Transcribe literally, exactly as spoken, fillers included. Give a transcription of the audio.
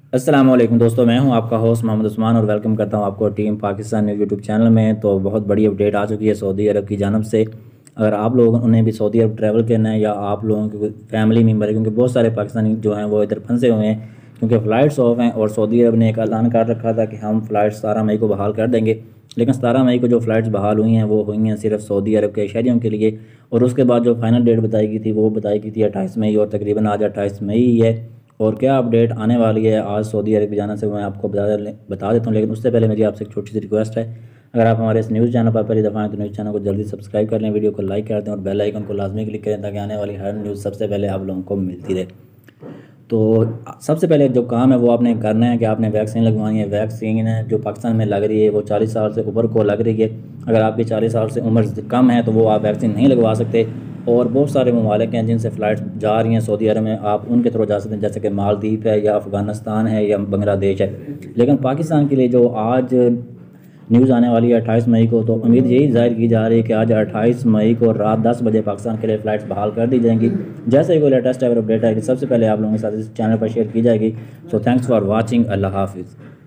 अस्सलाम वालेकुम दोस्तों, मैं हूं आपका होस्ट मोहम्मद उस्मान और वेलकम करता हूं आपको team Pakistan news YouTube channel में। तो बहुत बड़ी अपडेट आ चुकी है सऊदी अरब की जानब से। अगर आप लोगों ने भी सऊदी अरब ट्रैवल करना है या आप लोगों के फैमिली मेम्बर है, क्योंकि बहुत सारे पाकिस्तानी जो हैं वो इधर फंसे हुए हैं क्योंकि फ़्लाइट्स ऑफ हैं और सऊदी अरब ने एक ऐलान कर रखा था कि हम फ़्लाइट सतारह मई को बहाल कर देंगे। लेकिन सतारह मई को जो फ़्लाइट्स बहाल हुई हैं वो हुई हैं सिर्फ सऊदी अरब के शहरियों के लिए, और उसके बाद जो फाइनल डेट बताई गई थी वो बताई गई थी अट्ठाईस मई, और तकरीबन आज अट्ठाईस मई ही है। और क्या अपडेट आने वाली है आज सऊदी अरब जाने से मैं आपको बता बता देता हूँ। लेकिन उससे पहले मेरी आपसे एक छोटी सी रिक्वेस्ट है, अगर आप हमारे इस न्यूज़ चैनल पर पहली दफ़ा हैं तो न्यूज़ चैनल को जल्दी सब्सक्राइब कर लें, वीडियो को लाइक कर दें और बेल आइकन को लाजमी क्लिक करें ताकि आने वाली हर न्यूज़ सबसे पहले आप लोगों को मिलती रहे। तो सबसे पहले जो काम है वो आपने करना है कि आपने वैक्सीन लगवानी है। वैक्सीन है जो पाकिस्तान में लग रही है वो चालीस साल से ऊपर को लग रही है। अगर आपकी चालीस साल से उम्र कम है तो वो आप वैक्सीन नहीं लगवा सकते। और बहुत सारे ममालिक हैं जिनसे फ़्लाइट जा रही हैं सऊदी अरब में, आप उनके थ्रू जा सकते हैं, जैसे कि मालदीव है या अफ़गानिस्तान है या बांग्लादेश है। लेकिन पाकिस्तान के लिए जो आज न्यूज़ आने वाली है अट्ठाईस मई को, तो उम्मीद यही जाहिर की जा रही है कि आज अट्ठाईस मई को रात दस बजे पाकिस्तान के लिए फ़्लाइट्स बहाल कर दी जाएंगी। जैसे ही कोई लेटेस्ट एवर अपडेट है कि सबसे पहले आप लोगों के साथ इस चैनल पर शेयर की जाएगी। So thanks for watching. अल्लाह हाफिज़।